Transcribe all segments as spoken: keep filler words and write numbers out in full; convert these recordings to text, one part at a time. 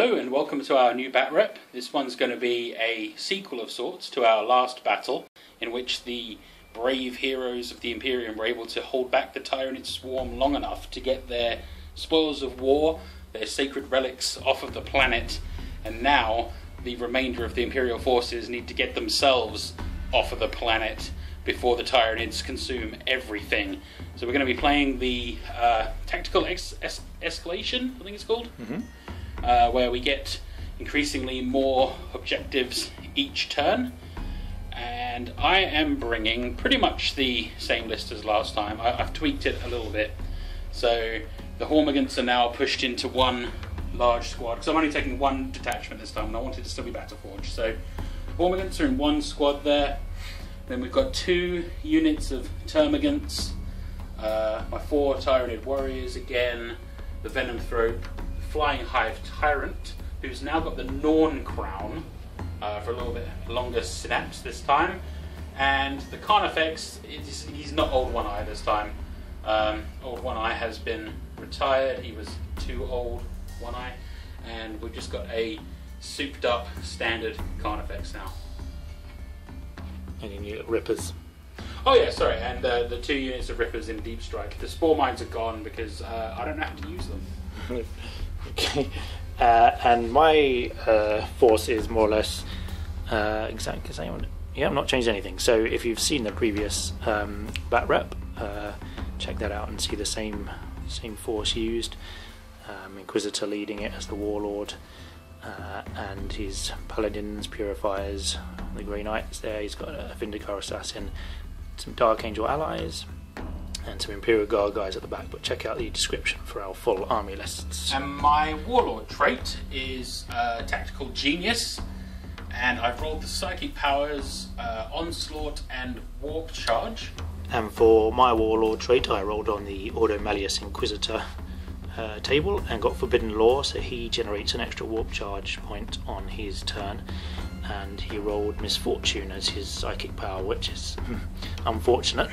Hello and welcome to our new bat rep. This one's going to be a sequel of sorts to our last battle, in which the brave heroes of the Imperium were able to hold back the Tyranid swarm long enough to get their spoils of war, their sacred relics off of the planet, and now the remainder of the Imperial forces need to get themselves off of the planet before the Tyranids consume everything. So we're going to be playing the uh, Tactical ex- es- Escalation, I think it's called, mm-hmm. uh, where we get increasingly more objectives each turn. And I am bringing pretty much the same list as last time. I- I've tweaked it a little bit. So the Hormigants are now pushed into one large squad, because I'm only taking one detachment this time and I wanted to still be Battleforged. So Hormigants are in one squad there. Then we've got two units of Termagants, uh, my four Tyranid warriors again, the Venomthrope, the Flying Hive Tyrant, who's now got the Norn crown uh, for a little bit longer snaps this time, and the Carnifex, is, he's not Old One Eye this time. Um, Old One Eye has been retired, he was too old One Eye, and we've just got a souped up standard Carnifex now. Any new little rippers? Oh yeah, sorry, and uh, the two units of Rippers in Deep Strike. The Spore Mines are gone because uh, I don't know how to use them. Okay, uh, and my uh, force is more or less uh, exactly the same. Yeah, I'm not changed anything. So if you've seen the previous um, bat rep, uh, check that out and see the same same force used. Um, Inquisitor leading it as the Warlord. Uh, and his Paladins, Purifiers, the Grey Knights there. He's got a Vindicar Assassin, some Dark Angel allies, and some Imperial Guard guys at the back. But check out the description for our full army lists. And my Warlord trait is uh, Tactical Genius, and I've rolled the Psychic Powers, uh, Onslaught and Warp Charge. And for my Warlord trait, I rolled on the Ordo Malleus Inquisitor Uh, table and got Forbidden Law, so he generates an extra warp charge point on his turn, and he rolled Misfortune as his psychic power, which is unfortunate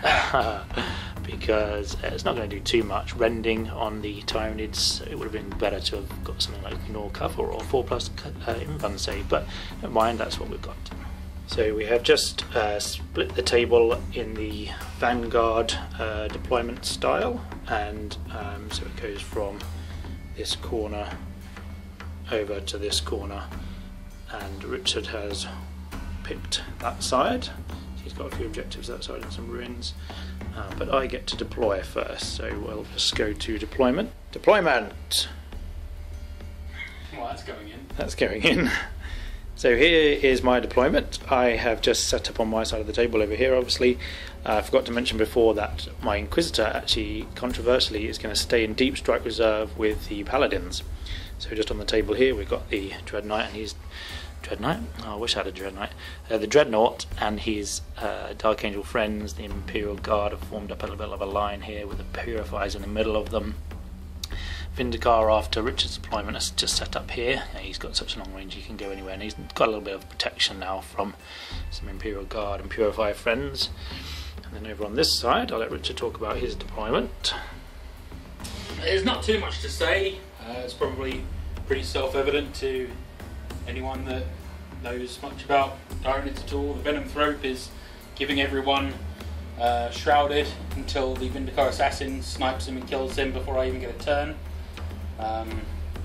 because it's not going to do too much rending on the Tyranids. So it would have been better to have got something like Ignore Cover or four plus uh, Invuln save, but never mind, that's what we've got. So we have just uh, split the table in the Vanguard uh, deployment style, and um, so it goes from this corner over to this corner, and Richard has picked that side. He's got a few objectives that side and some ruins, uh, but I get to deploy first, so we'll just go to deployment. Deployment! Well, that's going in. That's going in. So here is my deployment. I have just set up on my side of the table over here, obviously. Uh, I forgot to mention before that my Inquisitor actually, controversially, is going to stay in Deep Strike Reserve with the Paladins. So just on the table here we've got the Dread Knight and his... Dread Knight? Oh, I wish I had a Dread Knight. Uh, the Dreadnought and his uh, Dark Angel friends, the Imperial Guard, have formed up a little bit of a line here with the Purifiers in the middle of them. Vindicar, after Richard's deployment, has just set up here. He's got such a long range he can go anywhere, and he's got a little bit of protection now from some Imperial Guard and Purifier friends. And then over on this side, I'll let Richard talk about his deployment. There's not too much to say. Uh, it's probably pretty self-evident to anyone that knows much about Tyranids at all. The Venomthrope is giving everyone uh, shrouded until the Vindicar Assassin snipes him and kills him before I even get a turn. Um,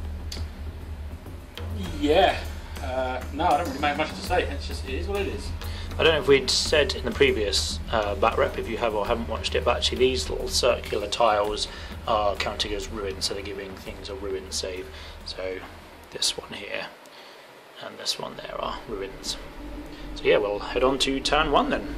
yeah, uh, no, I don't really have much to say. It's just, it is what it is. I don't know if we'd said in the previous uh, bat rep, if you have or haven't watched it, but actually these little circular tiles are counting as ruins, so they're giving things a ruin save. So this one here and this one there are ruins. So yeah, we'll head on to turn one then.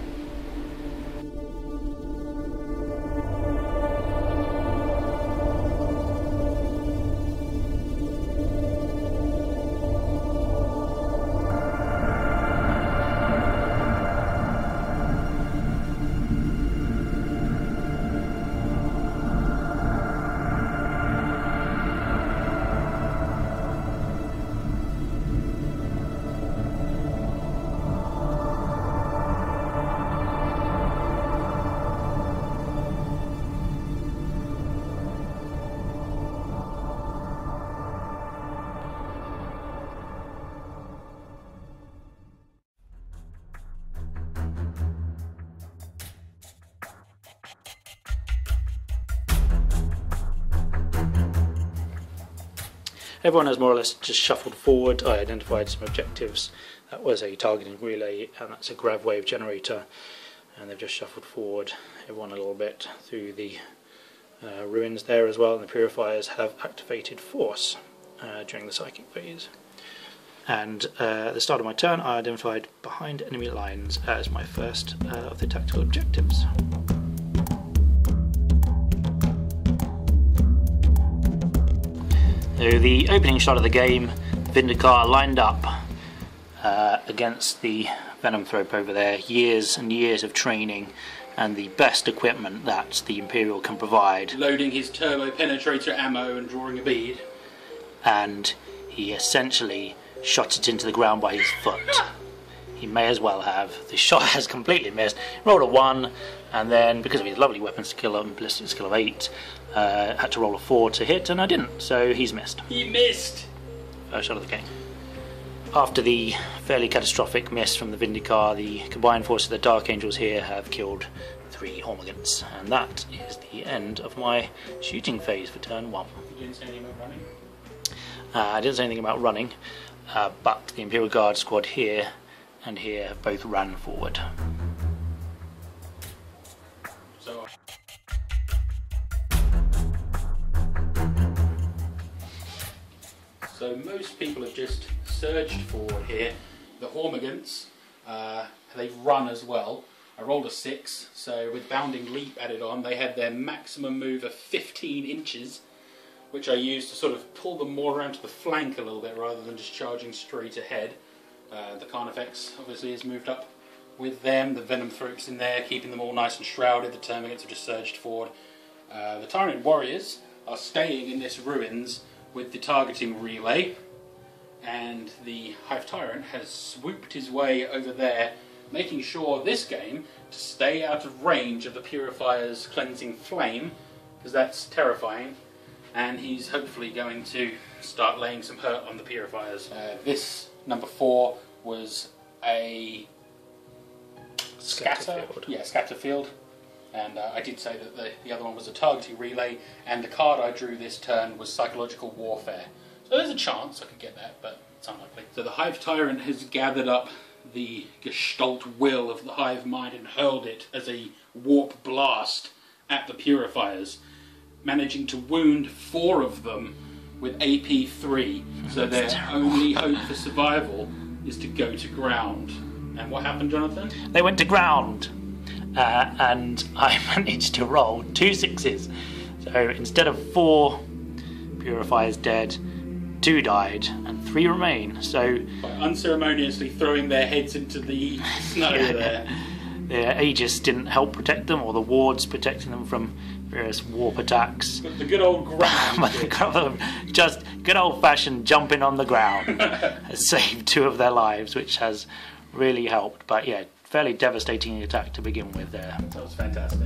everyone has more or less just shuffled forward. I identified some objectives. That was a targeting relay, and that's a grav wave generator, and they've just shuffled forward everyone a little bit through the uh, ruins there as well, and the purifiers have activated force uh, during the psychic phase. And uh, at the start of my turn, I identified behind enemy lines as my first uh, of the tactical objectives. So the opening shot of the game, Vindicar lined up uh, against the Venom Thrope over there, years and years of training and the best equipment that the Imperial can provide. Loading his turbo penetrator ammo and drawing a bead. And he essentially shot it into the ground by his foot. He may as well have. The shot has completely missed. Rolled a one, and then because of his lovely weapon skill and ballistic skill of eight, uh, had to roll a four to hit, and I didn't, so he's missed. He missed! First shot of the game. After the fairly catastrophic miss from the Vindicar, the combined force of the Dark Angels here have killed three Hormigans, and that is the end of my shooting phase for turn one. You didn't say anything about running? Uh, I didn't say anything about running. Uh, but the Imperial Guard squad here and here have both ran forward. So, so most people have just surged forward here. The Hormigans, uh, they run as well. I rolled a six, so with Bounding Leap added on, they had their maximum move of fifteen inches, which I used to sort of pull them more around to the flank a little bit rather than just charging straight ahead. Uh, the Carnifex obviously has moved up with them, the Venom Thropes in there, keeping them all nice and shrouded. The Termagates have just surged forward. Uh, the Tyrant Warriors are staying in this ruins with the targeting relay, and the Hive Tyrant has swooped his way over there, making sure this game to stay out of range of the Purifier's Cleansing Flame, because that's terrifying. And he's hopefully going to start laying some hurt on the Purifiers. Uh, this, number four, was a scatter, Scatterfield. yeah, scatter field. And uh, I did say that the, the other one was a targeting relay, and the card I drew this turn was Psychological Warfare. So there's a chance I could get that, but it's unlikely. So the Hive Tyrant has gathered up the Gestalt will of the Hive Mind and hurled it as a warp blast at the Purifiers, managing to wound four of them with A P three, so their only hope for survival is to go to ground. And what happened, Jonathan? They went to ground, uh, and I managed to roll two sixes. So instead of four Purifiers dead, two died, and three remain. So by unceremoniously throwing their heads into the snow yeah, there. Their Aegis didn't help protect them, or the wards protecting them from various warp attacks. But the good old ground. Just good old-fashioned jumping on the ground has saved two of their lives, which has really helped. But yeah, fairly devastating attack to begin with there. That was fantastic.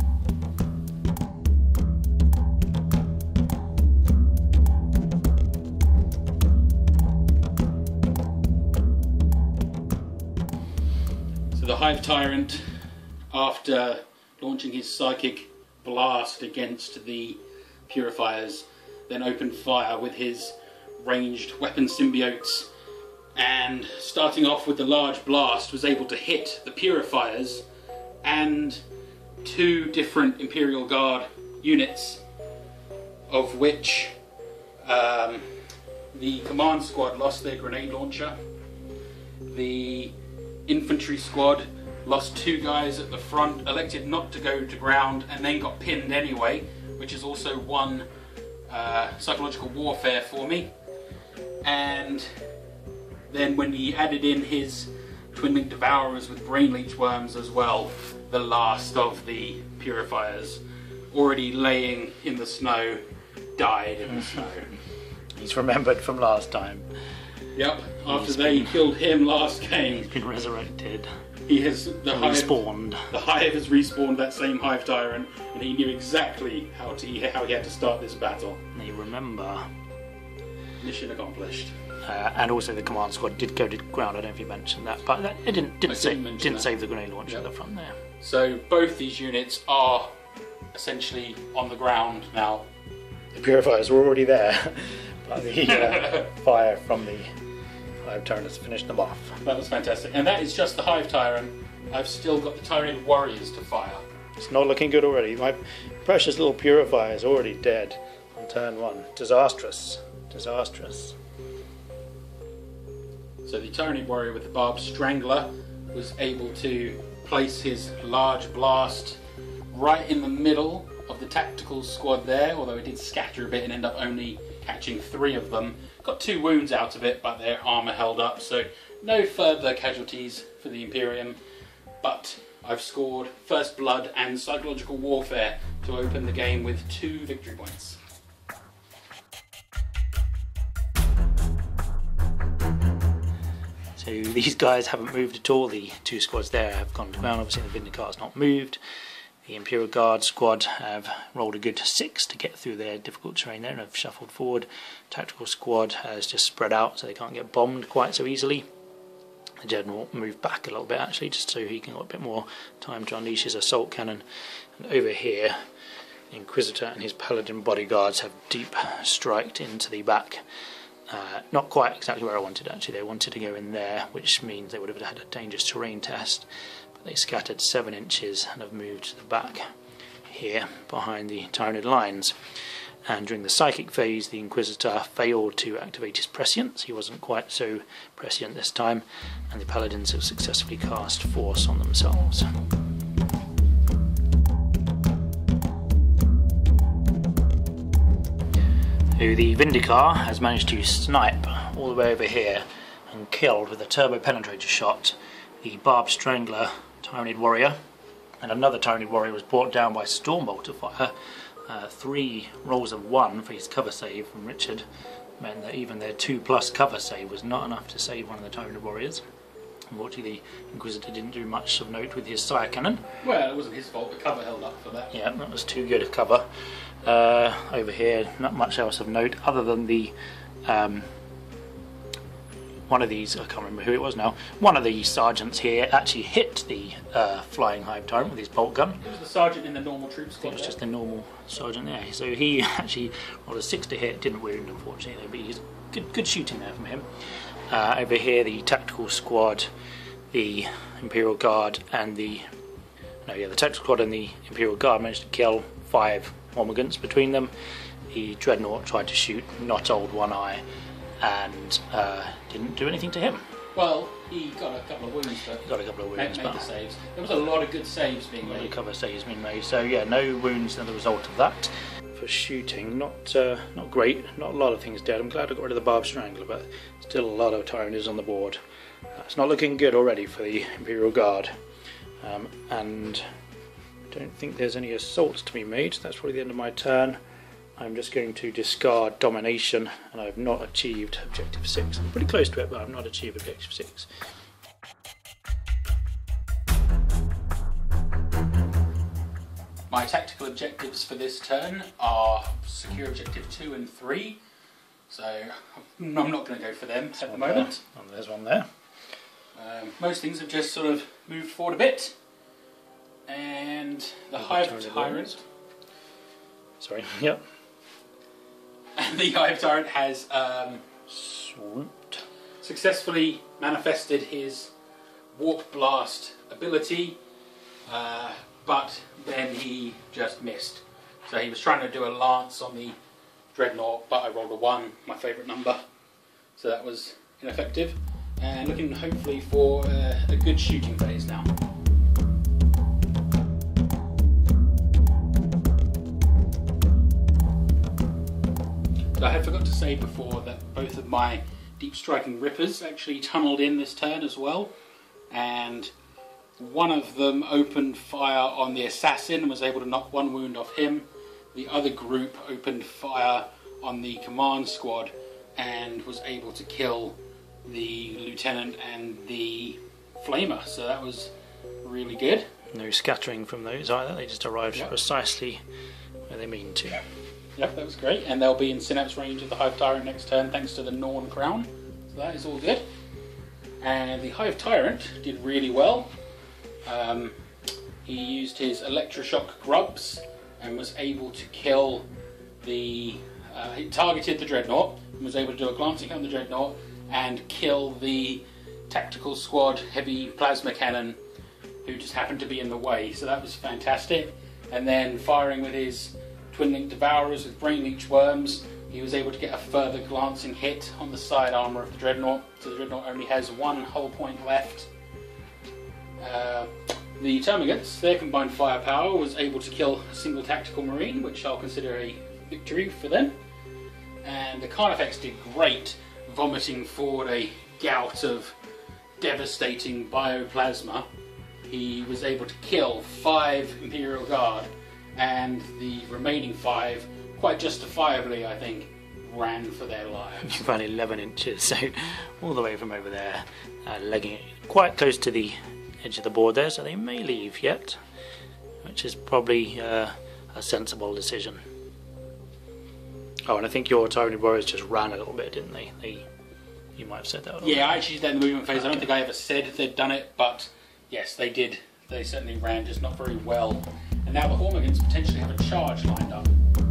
So the Hive Tyrant, after launching his psychic blast against the Purifiers, then opened fire with his ranged weapon symbiotes, and starting off with the large blast was able to hit the Purifiers and two different Imperial Guard units, of which um, the command squad lost their grenade launcher, the infantry squad lost two guys at the front, elected not to go to ground, and then got pinned anyway, which is also one uh, psychological warfare for me. And then when he added in his Twin-Link Devourers with Brain Leech Worms as well, the last of the Purifiers, already laying in the snow, died in the snow. He's remembered from last time. Yep, after He's they been- killed him last game, He's been resurrected. he has the hive, Respawned. the hive has respawned that same Hive Tyrant, and he knew exactly how to how he had to start this battle. They remember. Mission accomplished. Uh, and also the command squad did go to ground. I don't know if you mentioned that, but that, it didn't didn't, I save, didn't mention didn't that. save the grenade launcher Yep. at the front there. So both these units are essentially on the ground now. The Purifiers were already there, but the uh, fire from the Hive Tyrant has finished them off. That was fantastic. And that is just the Hive Tyrant. I've still got the Tyranid Warriors to fire. It's not looking good already. My precious little Purifier is already dead on turn one. Disastrous. Disastrous. So the Tyranid Warrior with the Barbed Strangler was able to place his large blast right in the middle of the tactical squad there, although it did scatter a bit and end up only catching three of them. Got two wounds out of it, but their armour held up, so no further casualties for the Imperium. But I've scored First Blood and Psychological Warfare to open the game with two victory points. So these guys haven't moved at all. The two squads there have gone to ground. Obviously the Vindicator's not moved. The Imperial Guard squad have rolled a good six to get through their difficult terrain there and have shuffled forward. Tactical squad has just spread out so they can't get bombed quite so easily. The Dreadnought moved back a little bit actually, just so he can get a bit more time to unleash his assault cannon. And over here, the Inquisitor and his Paladin bodyguards have deep striked into the back. Uh, not quite exactly where I wanted actually. They wanted to go in there, which means they would have had a dangerous terrain test. But they scattered seven inches and have moved to the back here behind the Tyranid lines. And during the psychic phase, the Inquisitor failed to activate his prescience. He wasn't quite so prescient this time, and the Paladins have successfully cast Force on themselves. So the Vindicar has managed to snipe all the way over here and killed with a turbo penetrator shot the Barbed Strangler Tyranid Warrior, and another Tyranid Warrior was brought down by Stormbolter fire. Uh, three rolls of one for his cover save from Richard meant that even their two plus cover save was not enough to save one of the Tyranid Warriors. Unfortunately, the Inquisitor didn't do much of note with his Sire Cannon. Well, it wasn't his fault, the cover held up for that. Yeah, that was too good a cover. Uh, over here, not much else of note other than the um, one of these, I can't remember who it was now, one of the sergeants here actually hit the uh, flying Hive Tyrant with his bolt gun. It was the sergeant in the normal troops squad. It was just the normal sergeant there. So he actually rolled a six to hit, didn't wound unfortunately, but he's good, good shooting there from him. Uh, over here, the tactical squad, the Imperial Guard, and the no, yeah, the tactical squad and the Imperial Guard managed to kill five Hormigans between them. The Dreadnought tried to shoot, not old One Eye, and uh, didn't do anything to him. Well, he got a couple of wounds, but he got a couple of wounds, made, but made the saves. There was a lot of good saves being a lot made. of cover saves being made. So yeah, no wounds as a result of that. For shooting, not uh, not great. Not a lot of things dead. I'm glad I got rid of the Barbed Strangler, but still a lot of Tyranids on the board. Uh, it's not looking good already for the Imperial Guard, um, and I don't think there's any assaults to be made. That's probably the end of my turn. I'm just going to discard Domination, and I've not achieved Objective six. I'm pretty close to it, but I've not achieved Objective six. My tactical objectives for this turn are secure Objective two and three, so I'm not going to go for them There's at the one moment. there. Oh, there's one there. Um, most things have just sort of moved forward a bit, and the Hive Tyrant Tyrant. Sorry, yep. The Hive Tyrant has um, Swooped. successfully manifested his Warp Blast ability, uh, but then he just missed. So he was trying to do a lance on the Dreadnought, but I rolled a one, my favourite number, so that was ineffective. And looking hopefully for uh, a good shooting phase now. So I had forgot to say before that both of my deep striking Rippers actually tunnelled in this turn as well, and one of them opened fire on the assassin and was able to knock one wound off him. The other group opened fire on the command squad and was able to kill the lieutenant and the flamer, so that was really good. No scattering from those either, they just arrived Yep. precisely where they mean to. Yep, that was great, and they'll be in synapse range of the Hive Tyrant next turn thanks to the Norn Crown, so that is all good. And the Hive Tyrant did really well. Um, he used his Electroshock Grubs and was able to kill the... Uh, he targeted the Dreadnought, and was able to do a glancing hit on the Dreadnought and kill the tactical squad heavy plasma cannon who just happened to be in the way. So that was fantastic. And then firing with his Twin Link Devourers with Brain Leech Worms, he was able to get a further glancing hit on the side armour of the Dreadnought. So the Dreadnought only has one hull point left. Uh, the Termagants, their combined firepower was able to kill a single tactical marine, which I'll consider a victory for them. And the Carnifex did great, vomiting forward a gout of devastating bioplasma. He was able to kill five Imperial Guard, and the remaining five, quite justifiably I think, ran for their lives. About eleven inches, so all the way from over there, uh, legging it quite close to the edge of the board there, so they may leave yet, which is probably uh, a sensible decision. Oh, and I think your Tyranid Warriors just ran a little bit, didn't they? They, you might have said that. Yeah, I actually did that in the movement phase. I don't think I ever said they'd done it, but yes, they did. They certainly ran, just not very well. And now the Hormigans potentially have a charge lined up.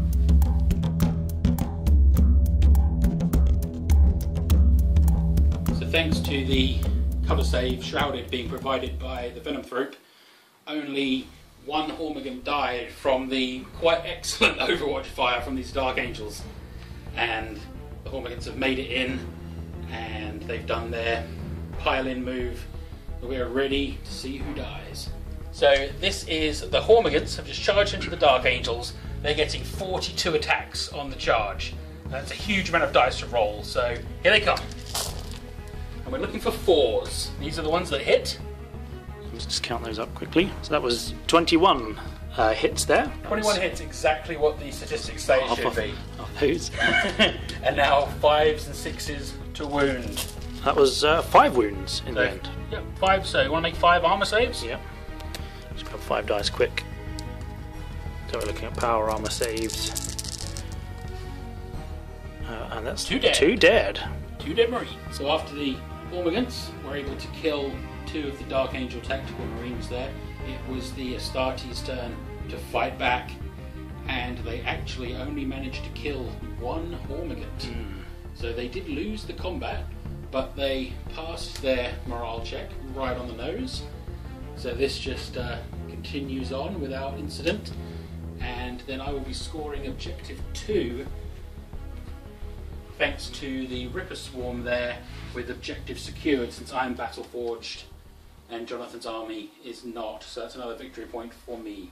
So thanks to the cover save Shrouded being provided by the Venom Throop, only one Hormigant died from the quite excellent Overwatch fire from these Dark Angels. And the Hormigans have made it in, and they've done their pile-in move. We're ready to see who dies. So this is the Hormigans have just charged into the Dark Angels. They're getting forty-two attacks on the charge. That's a huge amount of dice to roll, so here they come. And we're looking for fours. These are the ones that hit. Let's just count those up quickly. So that was twenty-one uh, hits there. twenty-one hits, exactly what the statistics say it should of, be. Of those. And now fives and sixes to wound. That was uh, five wounds in So, the end. Yep, five. So you want to make five armor saves? Yep. Just grab five dice quick. So we're looking at power armor saves. Uh, and that's Two dead. Two dead. Two dead Marines. So after the Hormigans were able to kill two of the Dark Angel tactical Marines there, it was the Astartes' turn to fight back, and they actually only managed to kill one Hormigant. Mm. So they did lose the combat, but they passed their morale check right on the nose. So this just uh, continues on without incident, and then I will be scoring objective two thanks to the Ripper Swarm there, with objective secured since I'm battle forged and Jonathan's army is not. So that's another victory point for me.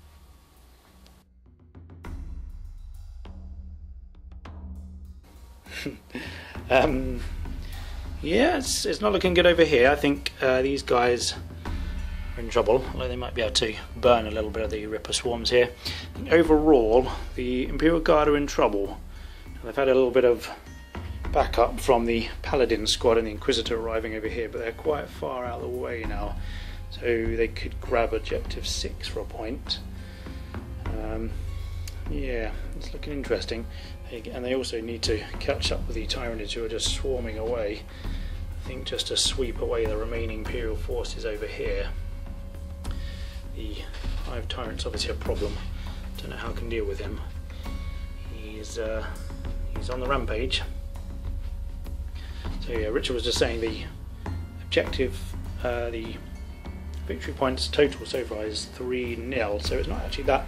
um, yeah, it's, it's not looking good over here. I think uh, these guys are in trouble, although they might be able to burn a little bit of the Ripper Swarms here. I think overall, the Imperial Guard are in trouble. They've had a little bit of backup from the Paladin squad and the Inquisitor arriving over here, but they're quite far out of the way now, so they could grab objective six for a point. Um, yeah, it's looking interesting, and they also need to catch up with the Tyranids who are just swarming away. I think just to sweep away the remaining Imperial forces over here. The Hive Tyrant's obviously a problem. Don't know how I can deal with him. He's uh, he's on the rampage. So yeah, Richard was just saying the objective, uh, the victory points total so far is three nil, so it's not actually that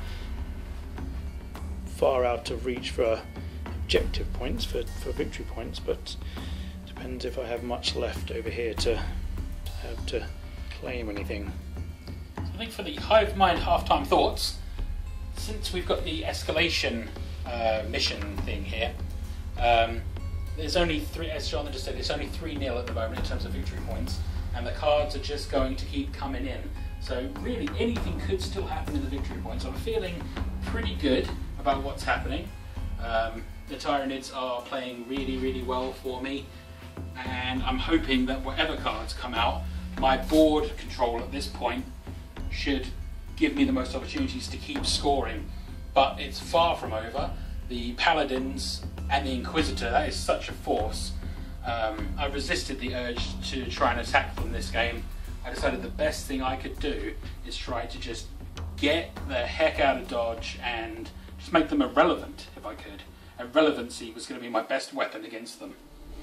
far out of reach for objective points, for, for victory points, but depends if I have much left over here to, to have to claim anything. I think for the Hive Mind halftime thoughts, since we've got the escalation uh, mission thing here, um, there's only three, as John just said, it's only three nil at the moment in terms of victory points, and the cards are just going to keep coming in. So really anything could still happen in the victory points. I'm feeling pretty good about what's happening. Um, the Tyranids are playing really, really well for me, and I'm hoping that whatever cards come out, my board control at this point should give me the most opportunities to keep scoring. But it's far from over. The Paladins and the Inquisitor, that is such a force. Um, I resisted the urge to try and attack them this game. I decided the best thing I could do is try to just get the heck out of Dodge and just make them irrelevant if I could. and relevancy was going to be my best weapon against them.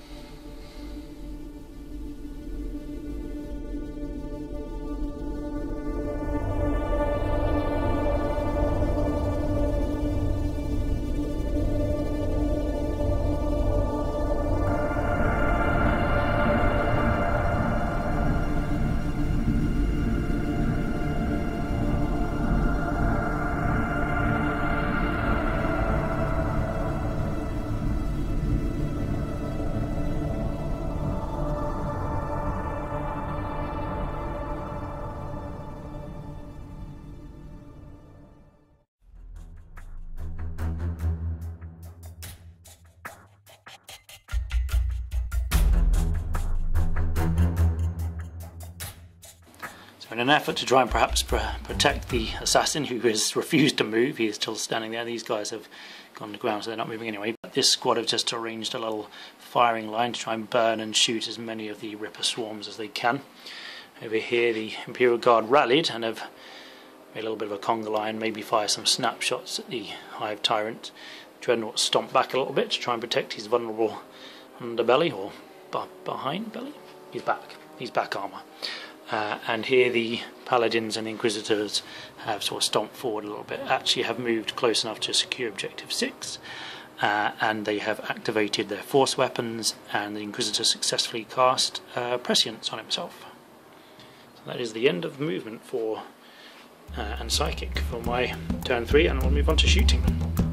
In an effort to try and perhaps pr protect the assassin who has refused to move, he is still standing there. These guys have gone to ground, so they're not moving anyway. But this squad have just arranged a little firing line to try and burn and shoot as many of the Ripper swarms as they can. Over here the Imperial Guard rallied and have made a little bit of a conga line, maybe fire some snapshots at the Hive Tyrant. Dreadnought stomped back a little bit to try and protect his vulnerable underbelly, or behind belly? He's back. He's back armour. Uh, and here the Paladins and Inquisitors have sort of stomped forward a little bit, actually have moved close enough to secure Objective six, uh, and they have activated their force weapons, and the Inquisitor successfully cast uh, Prescience on himself. So that is the end of movement for uh, and Psychic for my turn three, and we'll move on to shooting.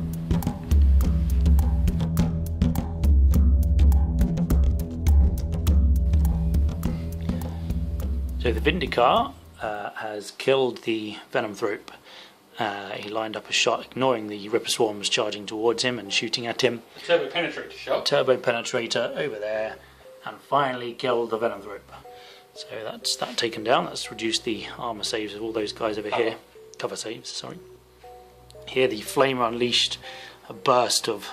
So the Vindicar uh, has killed the Venomthrope. Uh, he lined up a shot, ignoring the Ripper Swarms charging towards him and shooting at him. A Turbo Penetrator shot. Turbo Penetrator over there, and finally killed the Venomthrope. So that's that taken down. That's reduced the armour saves of all those guys over here. Cover saves, sorry. Here the Flamer unleashed a burst of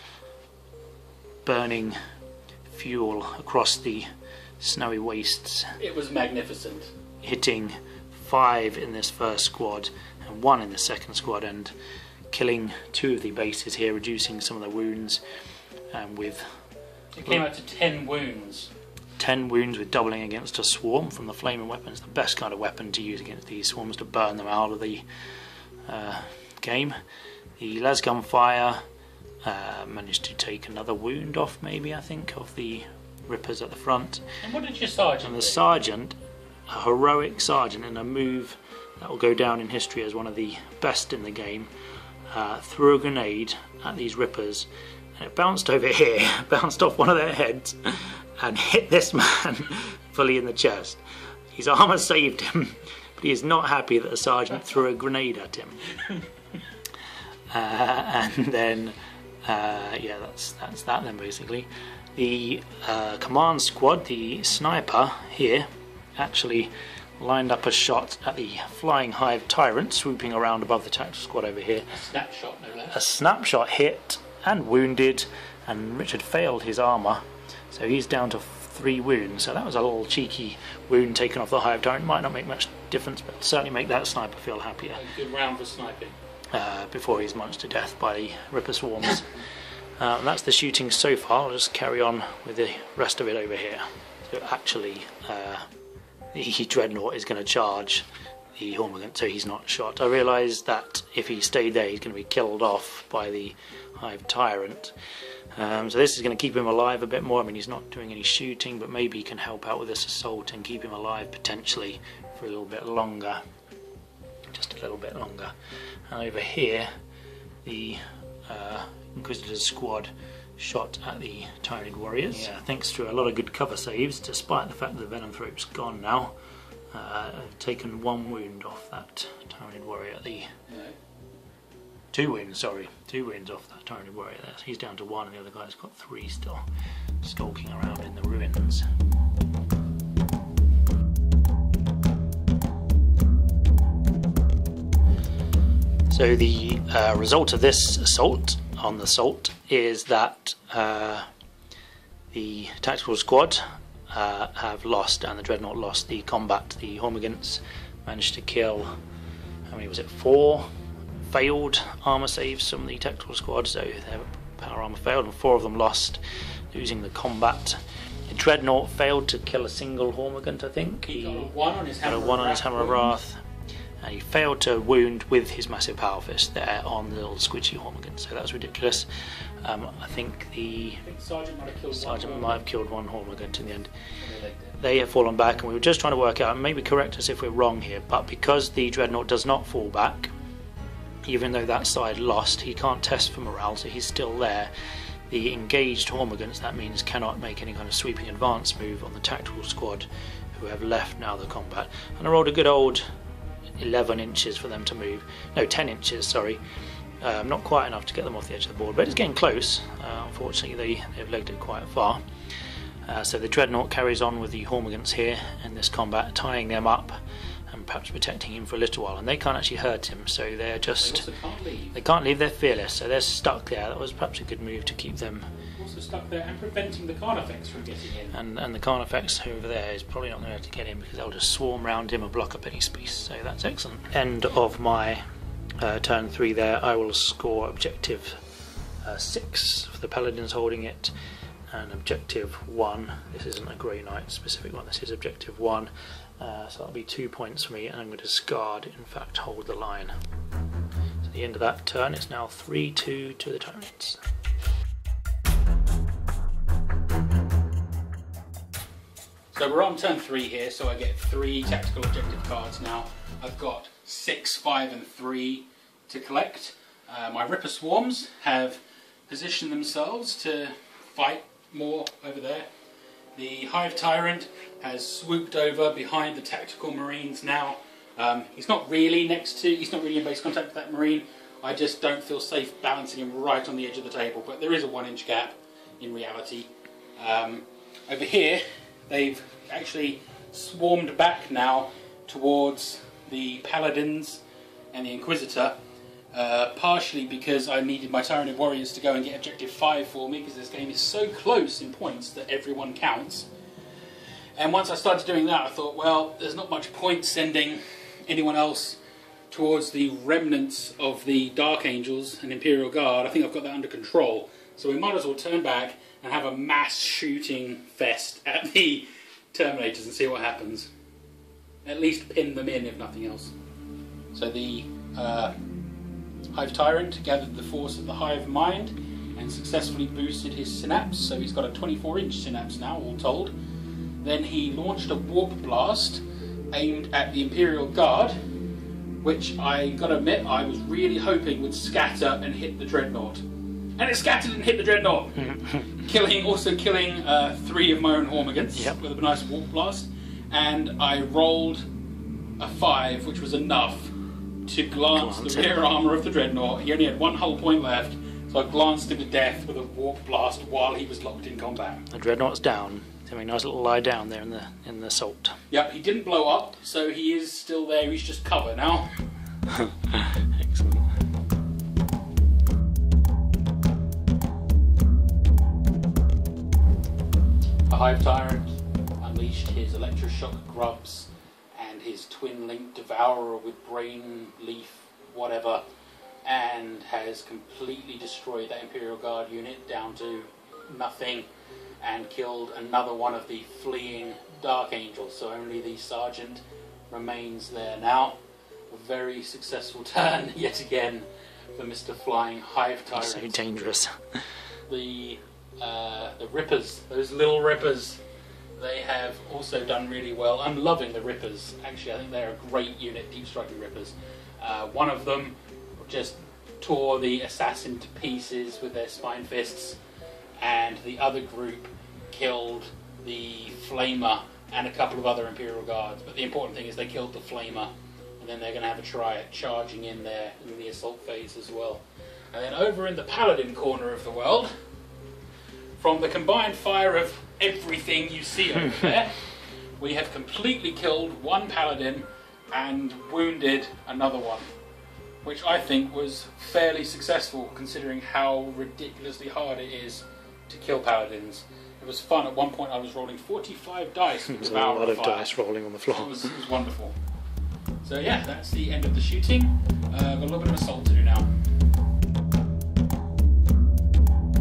burning fuel across the snowy wastes. It was magnificent. Hitting five in this first squad and one in the second squad, and killing two of the bases here, reducing some of the wounds, and with it came out to ten wounds. ten wounds with doubling against a swarm from the flaming weapon. It's the best kind of weapon to use against these swarms, to burn them out of the uh, game. The Lasgun Fire uh, managed to take another wound off, maybe, I think, of the Rippers at the front. And what did your sergeant And the do? sergeant, a heroic sergeant in a move that will go down in history as one of the best in the game, uh, threw a grenade at these Rippers, and it bounced over here, bounced off one of their heads, and hit this man fully in the chest. His armour saved him, but he is not happy that the sergeant threw a grenade at him. uh, and then, uh, yeah, that's that's that then basically. The uh, command squad, the sniper here, actually lined up a shot at the Flying Hive Tyrant swooping around above the tactical squad over here. A snapshot, no less. A snapshot hit and wounded, and Richard failed his armour, so he's down to three wounds. So that was a little cheeky wound taken off the Hive Tyrant. Might not make much difference, but certainly make that sniper feel happier. A good round for sniping. Uh, before he's munched to death by the Ripper Swarms. Uh, and that's the shooting so far. I'll just carry on with the rest of it over here. So actually, uh, the Dreadnought is going to charge the Hormigant, so he's not shot. I realised that if he stayed there, he's going to be killed off by the Hive Tyrant. Um, so this is going to keep him alive a bit more. I mean, he's not doing any shooting, but maybe he can help out with this assault and keep him alive potentially for a little bit longer. Just a little bit longer. And over here, the uh, Inquisitor's squad shot at the Tyranid Warriors. Yeah, thanks to a lot of good cover saves, despite the fact that the Venomthrope's gone now. Uh, I've taken one wound off that Tyranid Warrior. The No. Two wounds, sorry. Two wounds off that Tyranid Warrior there. He's down to one, and the other guy's got three still, skulking around in the ruins. So the uh, result of this assault on the Salt is that uh, the tactical squad uh, have lost, and the Dreadnought lost the combat. The Hormigants managed to kill, how many was it, four failed armour saves from the tactical squad, so they're power armor failed, and four of them lost, losing the combat. The Dreadnought failed to kill a single Hormigant, I think. He got a one on his got Hammer a one of on his Wrath Hammer of wound. Wrath, and he failed to wound with his massive power fist there on the little squidgy Hormigant. So that was ridiculous. Um, I think the I think Sergeant might have killed Sergeant one. might have killed one Hormigant in the end. Yeah, they did. They have fallen back, and we were just trying to work out, and maybe correct us if we're wrong here, but because the Dreadnought does not fall back, even though that side lost, he can't test for morale, so he's still there. The engaged Hormigants, that means, cannot make any kind of sweeping advance move on the tactical squad who have left now the combat. And I rolled a good old eleven inches for them to move. No, ten inches, sorry. Um, not quite enough to get them off the edge of the board, but it's getting close. Uh, unfortunately, they, they've legged it quite far. Uh, so the Dreadnought carries on with the Hormigants here in this combat, tying them up and perhaps protecting him for a little while. And they can't actually hurt him, so they're just... They also can't leave. They can't leave, they're fearless, so they're stuck there. That was perhaps a good move to keep them. Also stuck there and preventing the Carnifex from getting in. And, and the Carnifex over there is probably not going to be able to get in because they'll just swarm round him and block up any space. So that's excellent. End of my uh, turn three there. I will score objective uh, six for the Paladins holding it. And objective one, this isn't a Grey Knight specific one, this is objective one, uh, so that'll be two points for me, and I'm going to discard, in fact, hold the line. So at the end of that turn, it's now three two to the Tyrants. So we're on turn three here, so I get three tactical objective cards now. I've got six, five and three to collect. Uh, my Ripper Swarms have positioned themselves to fight more over there. The Hive Tyrant has swooped over behind the tactical Marines now. Um, he's not really next to, he's not really in base contact with that Marine. I just don't feel safe balancing him right on the edge of the table, but there is a one inch gap in reality. Um, over here, they've actually swarmed back now towards the Paladins and the Inquisitor. Uh, partially because I needed my Tyranid Warriors to go and get objective five for me, because this game is so close in points that everyone counts. And once I started doing that, I thought, well, there's not much point sending anyone else towards the remnants of the Dark Angels and Imperial Guard. I think I've got that under control. So we might as well turn back and have a mass shooting fest at the Terminators and see what happens. At least pin them in, if nothing else. So the uh, Hive Tyrant gathered the force of the Hive Mind and successfully boosted his synapse, so he's got a twenty-four inch synapse now, all told. Then he launched a Warp Blast aimed at the Imperial Guard, which I gotta admit I was really hoping would scatter and hit the Dreadnought. And it scattered and hit the Dreadnought, killing, also killing uh, three of my own Hormigants yep. with a nice Warp Blast. And I rolled a five, which was enough to glance, glance the rear armour of the Dreadnought. He only had one hull point left, so I glanced him to death with a Warp Blast while he was locked in combat. The Dreadnought's down. He's having a nice little lie down there in the in the salt. Yep, he didn't blow up, so he is still there. He's just cover now. Excellent. The Hive Tyrant unleashed his Electroshock Grubs and his twin-linked Devourer with Brain Leaf, whatever, and has completely destroyed that Imperial Guard unit down to nothing and killed another one of the fleeing Dark Angels, so only the Sergeant remains there now. A very successful turn yet again for Mister Flying Hive Tyrant. So dangerous. The, uh, the Rippers, those little Rippers, they have also done really well. I'm loving the Rippers. Actually, I think they're a great unit, Deep Striking Rippers. Uh, one of them just tore the assassin to pieces with their spine fists, and the other group killed the Flamer and a couple of other Imperial Guards. But the important thing is they killed the Flamer, and then they're going to have a try at charging in there in the assault phase as well. And then over in the Paladin corner of the world, from the combined fire of everything you see over there, we have completely killed one Paladin and wounded another one, which I think was fairly successful considering how ridiculously hard it is to kill Paladins. It was fun. At one point I was rolling forty-five dice with There's a Devour lot of Fire. dice rolling on the floor. It was, it was wonderful. So yeah, that's the end of the shooting. Uh, got a little bit of assault to do now.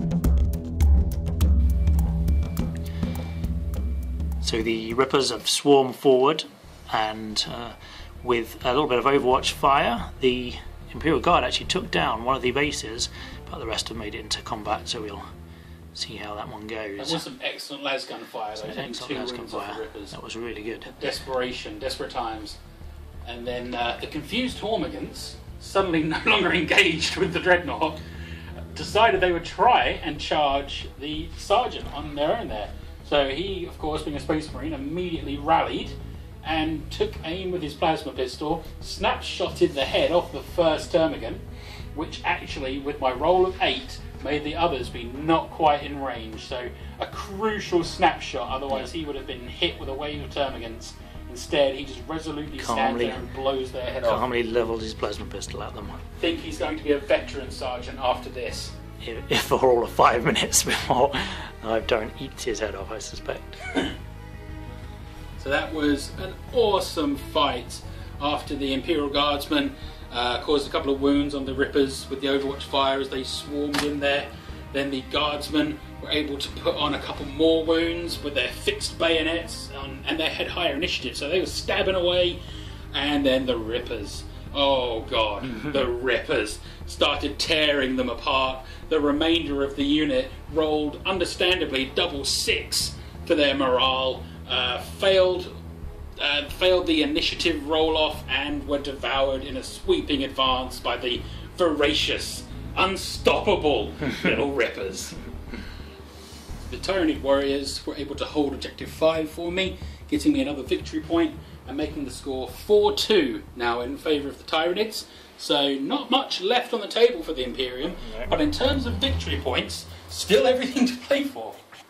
So the Rippers have swarmed forward, and uh, with a little bit of Overwatch fire, the Imperial Guard actually took down one of the bases, but the rest have made it into combat, so we'll see how that one goes. That was some excellent lasgun fire, though. Excellent lasgun fire. That was really good. Desperation, desperate times. And then uh, the confused Hormigans, suddenly no longer engaged with the Dreadnought, decided they would try and charge the Sergeant on their own there. So he, of course, being a Space Marine, immediately rallied and took aim with his plasma pistol, snapshotted the head off the first Termagant, which actually, with my roll of eight, made the others be not quite in range. So a crucial snapshot, otherwise he would have been hit with a wave of Termagants. Instead, he just resolutely stands there and blows their head off. Calmly levelled his plasma pistol at them. I think he's going to be a veteran sergeant after this. If, if for all of five minutes before I don't eat his head off, I suspect. So that was an awesome fight after the Imperial Guardsmen uh, caused a couple of wounds on the Rippers with the Overwatch fire as they swarmed in there. Then the Guardsmen were able to put on a couple more wounds with their fixed bayonets on, and they had higher initiative, so they were stabbing away. And then the Rippers, oh god, the Rippers started tearing them apart. The remainder of the unit rolled, understandably, double six for their morale, uh, failed uh, failed the initiative roll-off, and were devoured in a sweeping advance by the voracious, unstoppable little Rippers. The Tyranid Warriors were able to hold Objective five for me, getting me another victory point and making the score four two now in favour of the Tyranids. So not much left on the table for the Imperium, no. But in terms of victory points, still everything to play for.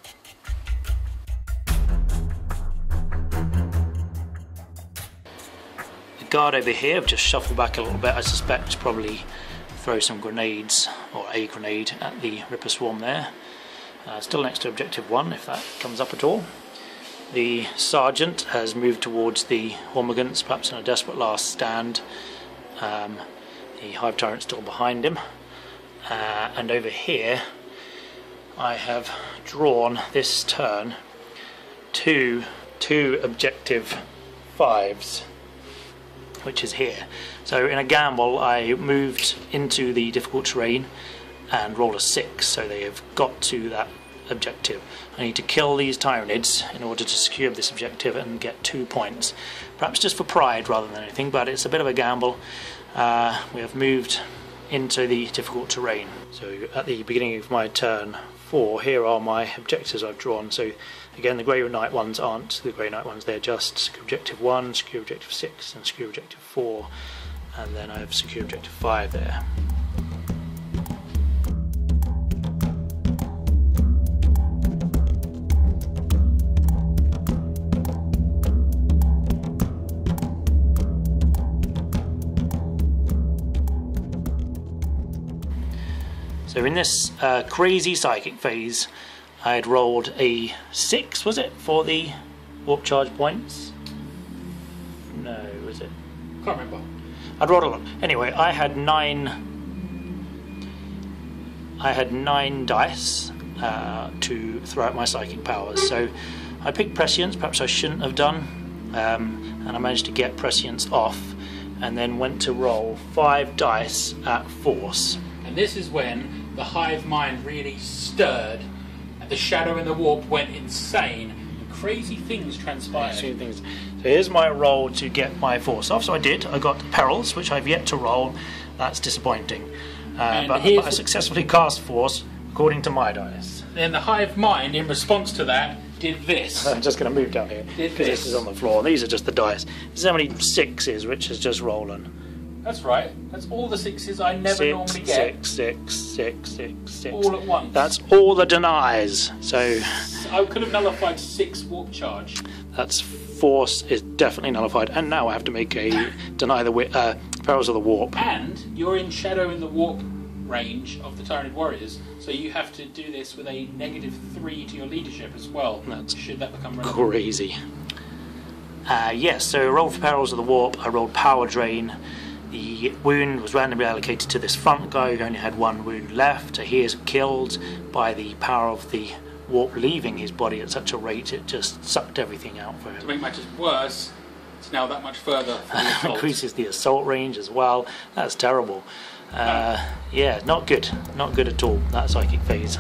The Guard over here have just shuffled back a little bit. I suspect probably throw some grenades, or a grenade, at the Ripper Swarm there. Uh, still next to Objective one, if that comes up at all. The Sergeant has moved towards the Hormigants, perhaps in a desperate last stand. Um, the Hive Tyrant still behind him. Uh, and over here, I have drawn this turn two, two Objective fives, which is here. So in a gamble, I moved into the difficult terrain and rolled a six, so they have got to that objective. I need to kill these Tyranids in order to secure this objective and get two points. Perhaps just for pride rather than anything, but it's a bit of a gamble. Uh, we have moved into the difficult terrain. So at the beginning of my turn four, here are my objectives I've drawn. So again, the Grey Knight ones aren't the Grey Knight ones, they're just secure objective one, secure objective six, and secure objective four. And then I have secure objective five there. So in this uh, crazy psychic phase, I had rolled a six, was it, for the warp charge points? No, was it? Can't remember. I'd rolled a lot. Anyway, I had nine. I had nine dice uh, to throw out my psychic powers. So I picked Prescience. Perhaps I shouldn't have done, um, and I managed to get Prescience off, and then went to roll five dice at Force. And this is when the hive mind really stirred, and the shadow in the warp went insane, and crazy things transpired. Crazy things. So here's my roll to get my Force off. So I did. I got Perils, which I've yet to roll. That's disappointing. Uh, but, but I successfully cast Force according to my dice. Then the hive mind, in response to that, did this. I'm just going to move down here because this. this is on the floor. These are just the dice. This is how many sixes Rich has just rollen. That's right. That's all the sixes I never six, normally get. Six, six, six, six, six. All at once. That's all the denies. So I could have nullified six warp charge. That's Force is definitely nullified, and now I have to make a deny the uh, Perils of the Warp. And you're in Shadow in the Warp range of the Tyranid Warriors, so you have to do this with a negative three to your leadership as well. That's should that become relevant. Crazy. Uh, yes, so I rolled for Perils of the Warp. I rolled Power Drain. The wound was randomly allocated to this front guy who only had one wound left. He is killed by the power of the warp leaving his body at such a rate it just sucked everything out for him. To make matters worse, it's now that much further from the assault. Increases the assault range as well. That's terrible. Uh, yeah, not good. Not good at all, that psychic phase.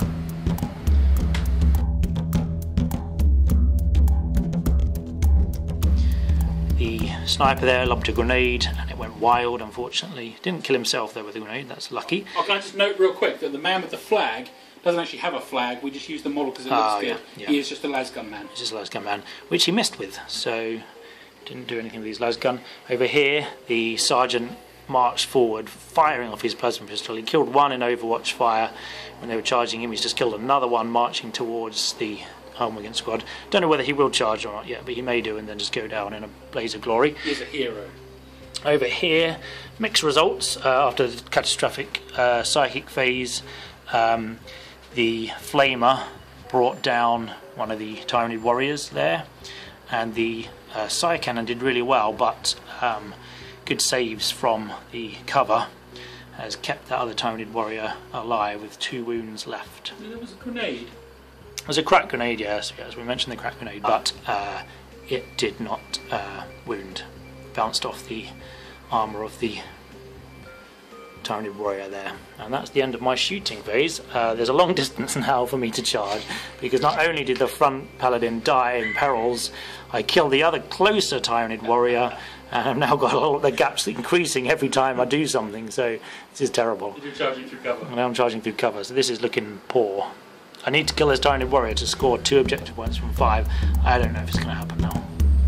The sniper there lobbed a grenade and it went wild, unfortunately. Didn't kill himself though with the grenade, that's lucky. Oh, can I just note real quick that the man with the flag doesn't actually have a flag, we just use the model because it looks oh, good. Yeah, yeah. He is just a lasgun man. He's just a lasgun man, which he missed with, so didn't do anything with his lasgun. Over here, the sergeant marched forward, firing off his plasma pistol. He killed one in Overwatch fire when they were charging him. He's just killed another one marching towards the Hormigant squad. Don't know whether he will charge or not yet, but he may do and then just go down in a blaze of glory. He's a hero. Over here, mixed results uh, after the catastrophic uh, psychic phase. Um, the Flamer brought down one of the Tyranid warriors there, and the uh, Psy Cannon did really well, but um, good saves from the cover has kept that other Tyranid warrior alive with two wounds left. There was a grenade. It was a crack grenade, yes, yes, we mentioned the crack grenade, but uh, it did not uh, wound. Bounced off the armour of the Tyranid warrior there. And that's the end of my shooting phase. Uh, there's a long distance now for me to charge, because not only did the front paladin die in perils, I killed the other closer Tyranid warrior, and I've now got all the gaps increasing every time I do something, so this is terrible. You're charging through cover. Now I'm charging through cover, so this is looking poor. I need to kill this Tyranid warrior to score two objective points from five. I don't know if it's going to happen now.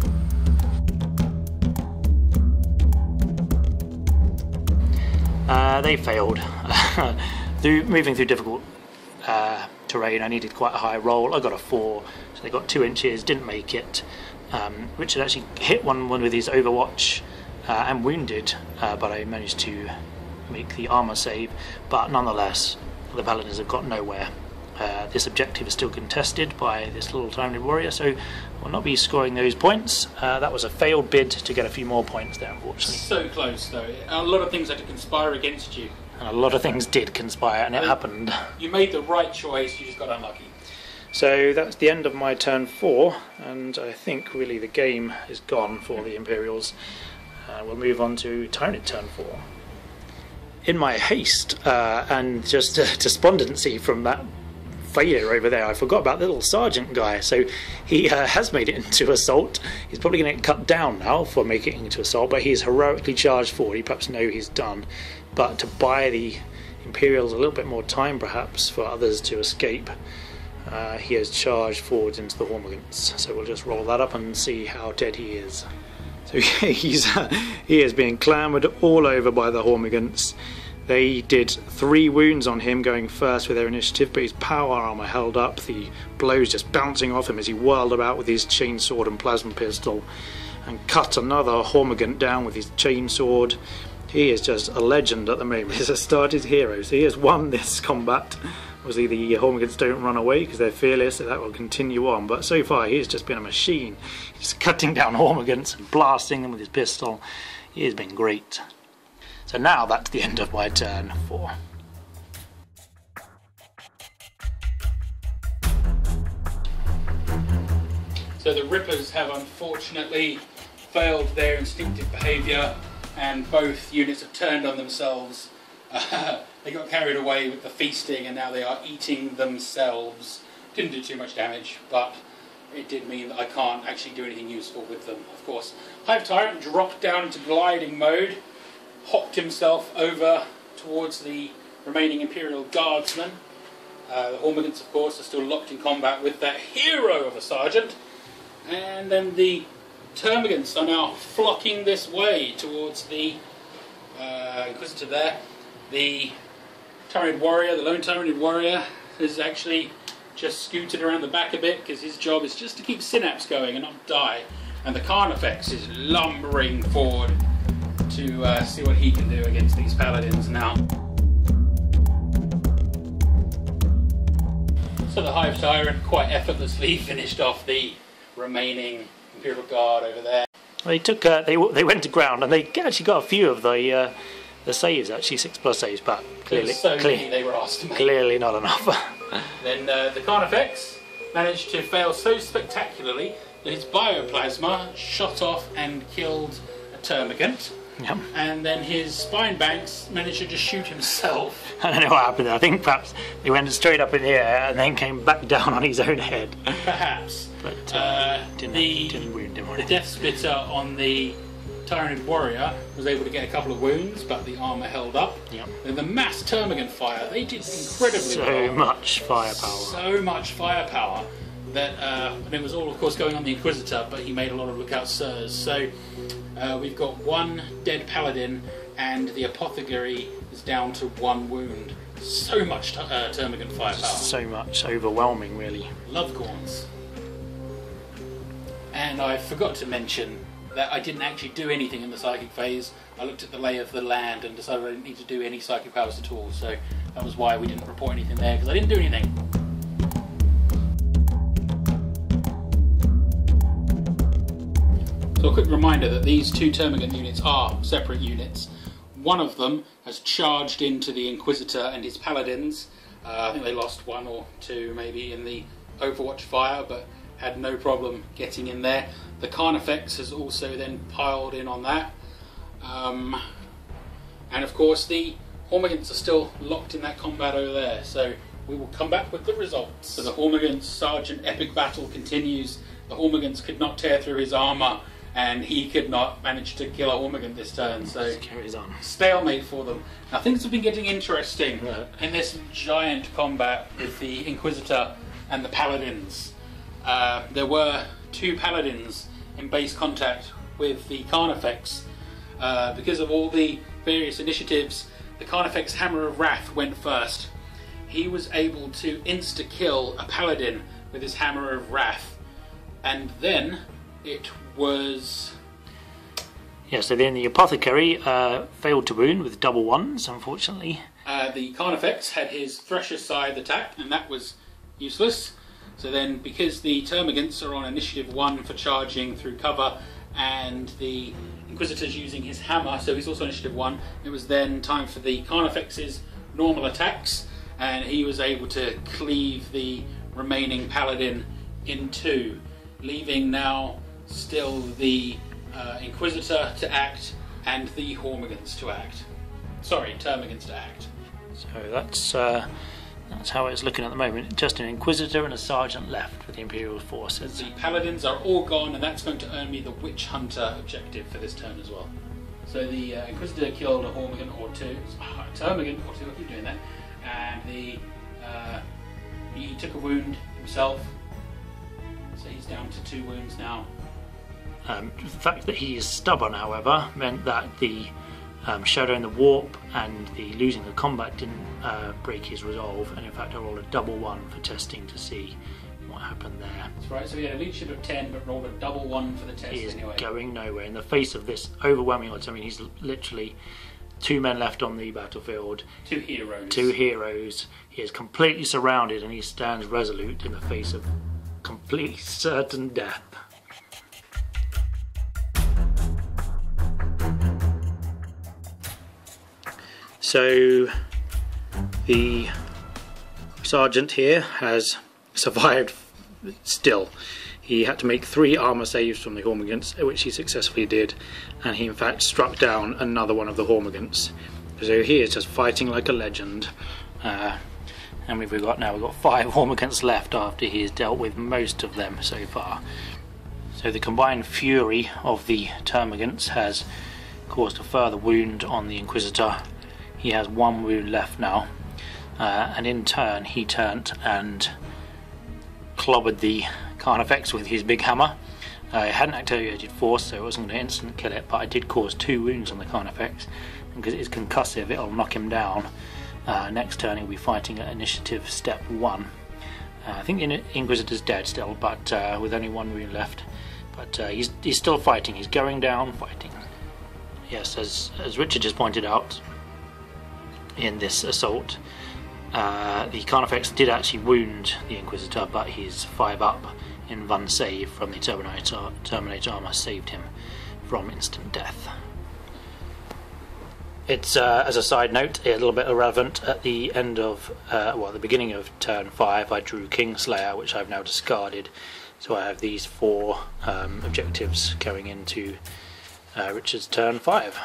Uh, they failed. through moving through difficult uh, terrain, I needed quite a high roll. I got a four, so they got two inches, didn't make it. Um, Richard actually hit one, one with his Overwatch uh, and wounded, uh, but I managed to make the armour save. But nonetheless, the Paladins have got nowhere. Uh, this objective is still contested by this little Tyranid warrior, so we'll not be scoring those points. Uh, that was a failed bid to get a few more points there, unfortunately. So close, though. A lot of things had to conspire against you. And a lot of things did conspire, and it Well, happened. You made the right choice, you just got unlucky. So that's the end of my turn four, and I think really the game is gone for the Imperials. Uh, we'll move on to Tyranid turn four. In my haste uh, and just uh, despondency from that failure over there, I forgot about the little sergeant guy. So he uh, has made it into assault. He's probably going to get cut down now for making it into assault, but he's heroically charged forward. He perhaps know he's done, but to buy the Imperials a little bit more time perhaps for others to escape, uh, he has charged forwards into the Hormigants. So we'll just roll that up and see how dead he is. So he's uh, he is being clamoured all over by the Hormigants. They did three wounds on him going first with their initiative, but his power armour held up, the blows just bouncing off him as he whirled about with his chainsword and plasma pistol, and cut another Hormigant down with his chainsword. He is just a legend at the moment. He's a started hero, so he has won this combat. Obviously the Hormigants don't run away because they're fearless, so that will continue on, but so far he has just been a machine. He's cutting down Hormigants and blasting them with his pistol. He has been great. So now that's the end of my turn four. So the Rippers have unfortunately failed their instinctive behaviour, and both units have turned on themselves. Uh, they got carried away with the feasting and now they are eating themselves. Didn't do too much damage, but it did mean that I can't actually do anything useful with them, of course. Hive Tyrant dropped down into gliding mode, hopped himself over towards the remaining Imperial Guardsmen. Uh, the Hormigants, of course, are still locked in combat with their hero of a sergeant. And then the Termagants are now flocking this way towards the uh, Inquisitor there. The Tyranid warrior, the lone Tyranid warrior, has actually just scooted around the back a bit because his job is just to keep Synapse going and not die. And the Carnifex is lumbering forward to uh, see what he can do against these Paladins now. So the Hive Tyrant quite effortlessly finished off the remaining Imperial Guard over there. They took, uh, they they went to ground and they actually got a few of the uh, the saves, actually six plus saves, but clearly, so clearly many they were asked to make. Clearly not enough. Then uh, the Carnifex managed to fail so spectacularly that his bioplasma shot off and killed a termagant. Yep. And then his spine banks managed to just shoot himself. I don't know what happened there. I think perhaps he went straight up in the air and then came back down on his own head. Perhaps. But uh, uh, didn't, the, didn't wound him or the anything. Death Spitter on the Tyranid Warrior was able to get a couple of wounds, but the armour held up. Yep. And the mass Termagant fire, they did incredibly so well. So much firepower. So much firepower. That, uh, and it was all, of course, going on the Inquisitor, but he made a lot of Lookout Sirs. So uh, we've got one dead Paladin, and the Apothecary is down to one wound. So much t uh, Termagant firepower. So much, overwhelming, really. Love Gorns. And I forgot to mention that I didn't actually do anything in the psychic phase. I looked at the lay of the land and decided I didn't need to do any psychic powers at all. So that was why we didn't report anything there, because I didn't do anything. So a quick reminder that these two Termagant units are separate units. One of them has charged into the Inquisitor and his Paladins. Uh, I think they lost one or two maybe in the Overwatch fire, but had no problem getting in there. The Carnifex has also then piled in on that. Um, and of course the Hormagaunts are still locked in that combat over there, so we will come back with the results. So the Hormagaunts Sergeant epic battle continues. The Hormagaunts could not tear through his armour, and he could not manage to kill a Hormagaunt this turn, so carries on. Stalemate for them. Now things have been getting interesting Right. in this giant combat with the Inquisitor and the Paladins. Uh, there were two Paladins in base contact with the Carnifex. Uh, because of all the various initiatives, the Carnifex Hammer of Wrath went first. He was able to insta-kill a Paladin with his Hammer of Wrath, and then it was... Yeah, so then the Apothecary uh, failed to wound with double ones, unfortunately. Uh, the Carnifex had his Thresher Scythe attack, and that was useless. So then, because the Termagants are on initiative one for charging through cover, and the Inquisitor's using his hammer, so he's also initiative one, it was then time for the Carnifex's normal attacks, and he was able to cleave the remaining Paladin in two, leaving now still the uh, Inquisitor to act and the Hormagaunts to act. Sorry, Termagants to act. So that's uh, that's how it's looking at the moment. Just an Inquisitor and a Sergeant left for the Imperial forces. The Paladins are all gone, and that's going to earn me the Witch Hunter objective for this turn as well. So the uh, Inquisitor killed a Hormagaunt or two, oh, a Termagant or two, I keep doing that, and the uh, he took a wound himself, so he's down to two wounds now. Um, the fact that he is stubborn, however, meant that the um, Shadow in the Warp and the losing the combat didn't uh, break his resolve, and in fact I rolled a double one for testing to see what happened there. That's right, so he had a leadership of ten but rolled a double one for the test He is anyway. going nowhere in the face of this overwhelming odds. I mean, he's literally two men left on the battlefield, Two heroes. two heroes. He is completely surrounded, and he stands resolute in the face of completely certain death. So the Sergeant here has survived still. He had to make three armour saves from the Hormagaunts, which he successfully did, and he in fact struck down another one of the Hormagaunts. So he is just fighting like a legend. Uh, and we've got now we've got five Hormagaunts left after he has dealt with most of them so far. So the combined fury of the Termagants has caused a further wound on the Inquisitor. He has one wound left now, uh, and in turn he turned and clobbered the Carnifex with his big hammer. Uh, I hadn't activated force, so it wasn't going to instant kill it, but I did cause two wounds on the Carnifex, and because it's concussive it'll knock him down. Uh, next turn he'll be fighting at initiative step one. Uh, I think the Inquisitor's dead still, but uh, with only one wound left. But uh, he's, he's still fighting, he's going down fighting. Yes, as, as Richard just pointed out, in this assault, uh, the Carnifex did actually wound the Inquisitor, but his five up in one save from the Terminator, Terminator armor saved him from instant death. It's, uh, as a side note, a little bit irrelevant. At the end of, uh, well, at the beginning of turn five, I drew Kingslayer, which I've now discarded. So I have these four um, objectives going into uh, Richard's turn five.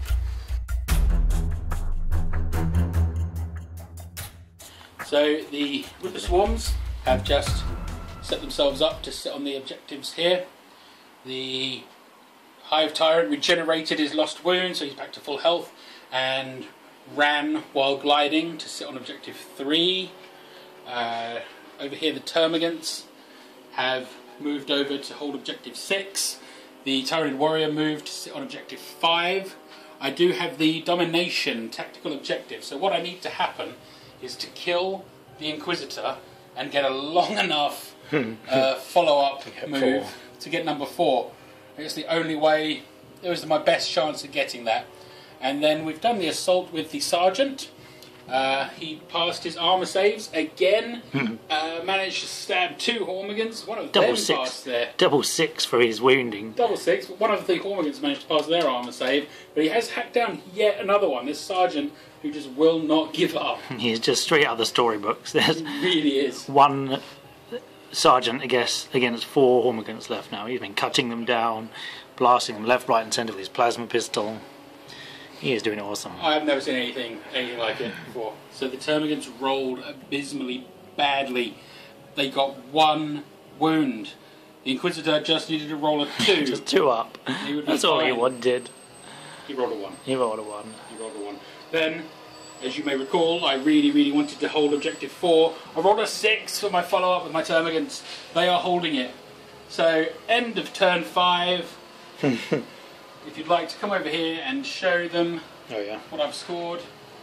So the Ripper Swarms have just set themselves up to sit on the objectives here. The Hive Tyrant regenerated his lost wound, so he's back to full health, and ran while gliding to sit on objective three. Uh, over here the Termagants have moved over to hold objective six. The Tyranid Warrior moved to sit on objective five. I do have the Domination tactical objective, so what I need to happen is to kill the Inquisitor and get a long enough uh, follow-up move four. to get number four. It's the only way, it was my best chance of getting that. And then we've done the assault with the Sergeant. Uh, he passed his armour saves again, uh, managed to stab two Hormigans. One of double them six. passed there. Double six for his wounding. Double six. One of the Hormigans managed to pass their armour save, but he has hacked down yet another one. This Sergeant who just will not give up. He's just straight out of the storybooks. There's He really is. one Sergeant, I guess, against four Hormigans left now. He's been cutting them down, blasting them left, right and centre with his plasma pistol. He is doing awesome. I have never seen anything anything like it before. So the Termagants rolled abysmally badly. They got one wound. The Inquisitor just needed to roll a two. Just two up. He would be That's all he fine. wanted. He rolled a one. He rolled a one. He rolled a one. Then, as you may recall, I really, really wanted to hold objective four. I rolled a six for my follow-up with my Termagants. They are holding it. So, end of turn five. If you'd like to come over here and show them Oh yeah. what I've scored.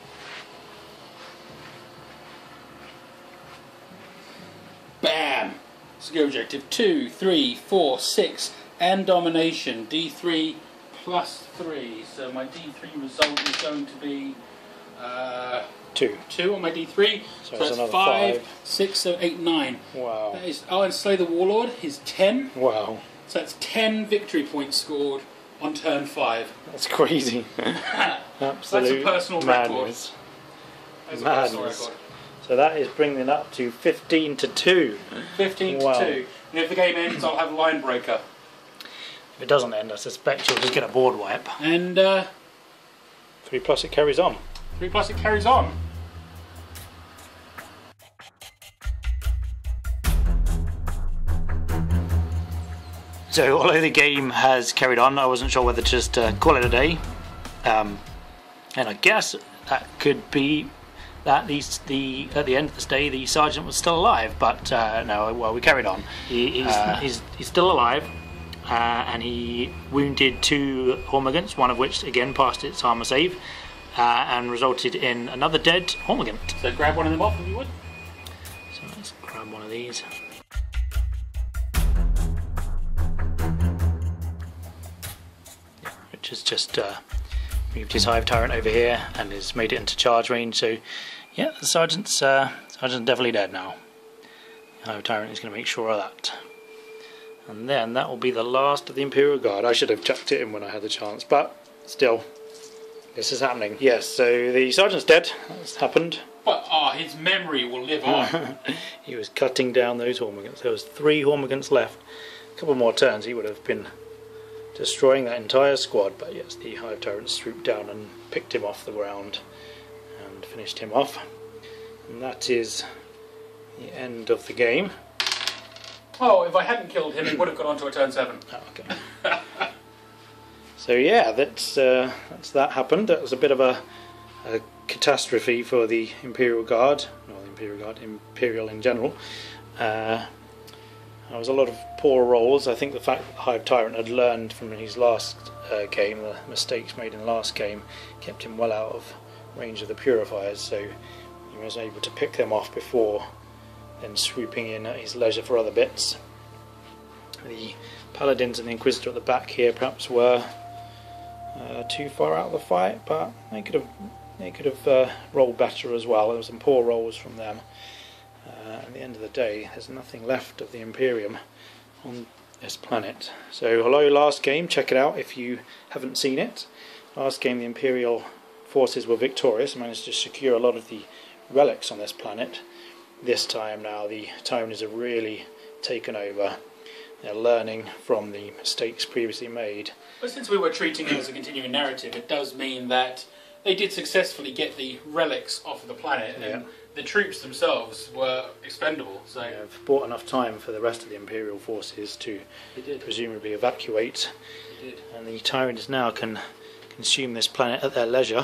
Bam! So go objective two, three, four, six, and domination. D three plus three. So my D three result is going to be uh, Two. two on my D three. So So, it's that's another five, five. six, seven, eight, nine. Wow. That is, oh, and Slay the Warlord is ten. Wow. So that's ten victory points scored on turn five. That's crazy. Absolute personal madness. That's a personal Madness. record. So that is bringing it up to fifteen to two. fifteen Wow. to two. And if the game ends, I'll have Line Breaker. If it doesn't end, I suspect you'll just get a board wipe. And uh, Three plus it carries on. three plus it carries on. So although the game has carried on, I wasn't sure whether to just uh, call it a day. Um, and I guess that could be that the, the at the end of this day the Sergeant was still alive, but uh, no, well, we carried on. He, he's, uh, he's, he's still alive, uh, and he wounded two Hormigants, one of which again passed its armour save, uh, and resulted in another dead Hormigant. So grab one of them off if you would. So let's grab one of these. Which has just uh, moved his Hive Tyrant over here and has made it into charge range. So yeah, the Sergeant's, uh, Sergeant's definitely dead now. The Hive Tyrant is going to make sure of that. And then that will be the last of the Imperial Guard. I should have chucked it in when I had the chance, but still, this is happening. Yes, so the Sergeant's dead. That's happened. But ah, his memory will live on. He was cutting down those Hormigants. There was three Hormigants left. A couple more turns, he would have been destroying that entire squad, but yes, the Hive Tyrant swooped down and picked him off the ground and finished him off. And that is the end of the game. Oh, if I hadn't killed him, he would have gone on to a turn seven. Oh, okay. So yeah, that's uh, that's that happened. That was a bit of a, a catastrophe for the Imperial Guard, not the Imperial Guard, Imperial in general. Uh, There was a lot of poor rolls. I think the fact that the Hive Tyrant had learned from his last uh, game, the mistakes made in the last game, kept him well out of range of the Purifiers, so he was able to pick them off before then swooping in at his leisure for other bits. The Paladins and the Inquisitor at the back here perhaps were uh, too far out of the fight, but they could have they could have uh, rolled better as well. There were some poor rolls from them. Uh, at the end of the day, there's nothing left of the Imperium on this planet. So hello, last game, check it out if you haven't seen it. Last game the Imperial forces were victorious and managed to secure a lot of the relics on this planet. This time now the Tyranids have really taken over. They're learning from the mistakes previously made. But since we were treating it as a continuing narrative, it does mean that they did successfully get the relics off of the planet, and yeah. the troops themselves were expendable. So yeah, they've bought enough time for the rest of the Imperial forces to presumably evacuate. They did. And the Tyranids now can consume this planet at their leisure.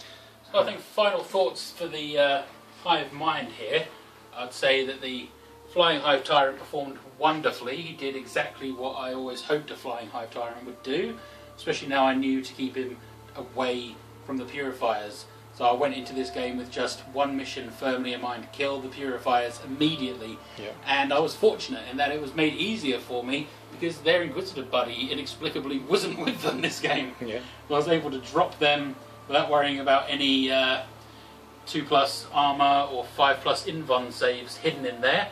So I think final thoughts for the uh, Hive Mind here. I'd say that the Flying Hive Tyrant performed wonderfully. He did exactly what I always hoped a Flying Hive Tyrant would do, especially now I knew to keep him away from the Purifiers. So I went into this game with just one mission firmly in mind: kill the Purifiers immediately. Yeah. And I was fortunate in that it was made easier for me because their Inquisitor buddy inexplicably wasn't with them this game. Yeah. So I was able to drop them without worrying about any uh, two plus armour or five plus invuln saves hidden in there.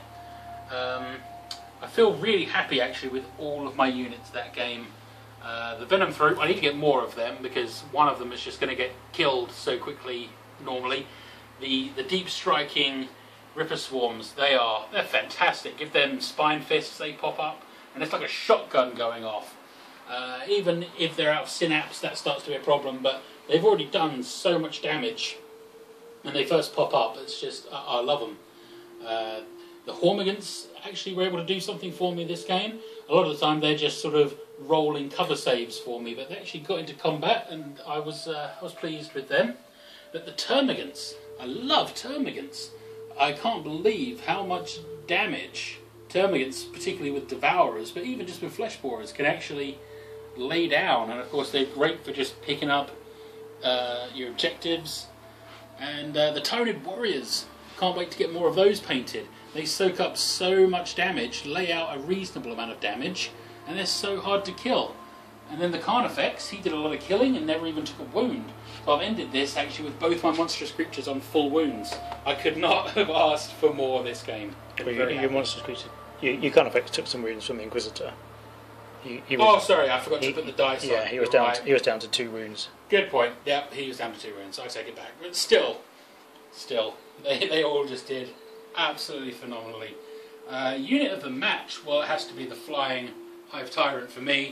Um, I feel really happy actually with all of my units that game. Uh, the Venom Throat, I need to get more of them because one of them is just going to get killed so quickly normally. The the deep striking Ripper Swarms, they are they're fantastic. Give them Spine Fists, they pop up, and it's like a shotgun going off. Uh, even if they're out of Synapse, that starts to be a problem, but they've already done so much damage when they first pop up. It's just, I, I love them. Uh, the Hormigants actually were able to do something for me this game. A lot of the time they're just sort of rolling cover saves for me, but they actually got into combat and I was uh, I was pleased with them. But the Termagants, I love Termagants. I can't believe how much damage Termagants, particularly with Devourers, but even just with Fleshborers, can actually lay down. And of course they're great for just picking up uh, your objectives. And uh, the Tyranid Warriors, can't wait to get more of those painted. They soak up so much damage, lay out a reasonable amount of damage, and they're so hard to kill. And then the Carnifex, he did a lot of killing and never even took a wound. So I've ended this actually with both my monstrous creatures on full wounds. I could not have asked for more this game. Well, you, your monstrous creature, you, you Carnifex took some wounds from the Inquisitor. He, he was, oh, sorry, I forgot he, to put the dice yeah, on. he was You're down. right. To, he was down to two wounds. Good point. Yep, he was down to two wounds. I take it back. But still, still, they they all just did absolutely phenomenally. Uh, unit of the match, well, it has to be the Flying Hive Tyrant for me.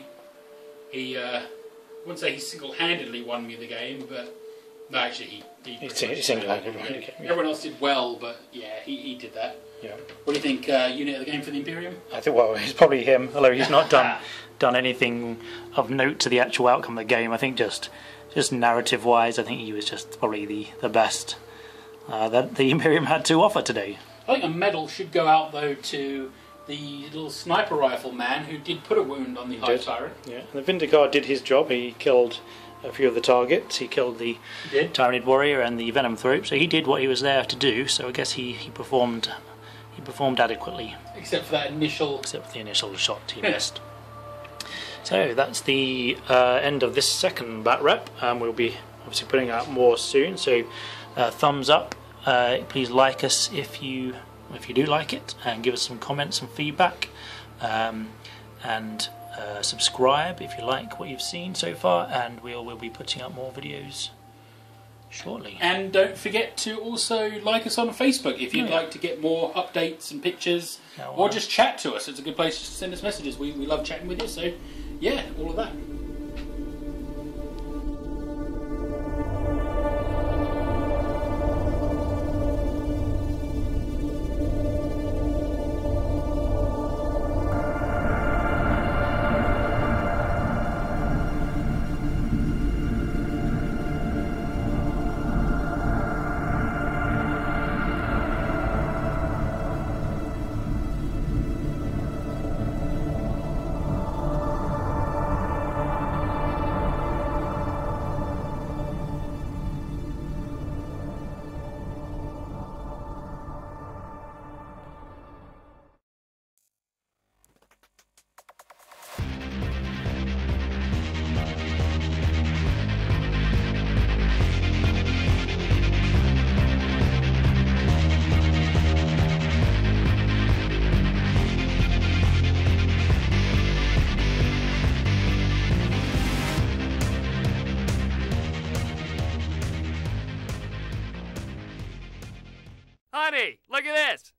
He, uh, I wouldn't say he single-handedly won me the game, but no, actually he, he, He sing- single-handedly won the game, yeah. Everyone else did well, but yeah, he, he did that. Yeah. What do you think, uh, unit of the game for the Imperium? I think, well, it's probably him, although he's not done done anything of note to the actual outcome of the game. I think just just narrative-wise, I think he was just probably the, the best uh, that the Imperium had to offer today. I think a medal should go out, though, to the little sniper rifle man who did put a wound on the Hive Tyrant. Yeah, and the Vindicar did his job. He killed a few of the targets. He killed the Tyranid Warrior and the Venom Throat, so he did what he was there to do, so I guess he, he performed he performed adequately. Except for that initial... Except for the initial shot he missed. So that's the uh, end of this second bat rep. Um, we'll be obviously putting out more soon, so uh, thumbs up. Uh, please like us if you if you do like it, and give us some comments and feedback, um, and uh, subscribe if you like what you've seen so far, and we'll, we'll be putting up more videos shortly. And don't forget to also like us on Facebook if you'd Oh, yeah. like to get more updates and pictures, Yeah, well, or just chat to us. It's a good place to send us messages. We, we love chatting with you, so yeah, all of that. Honey, look at this.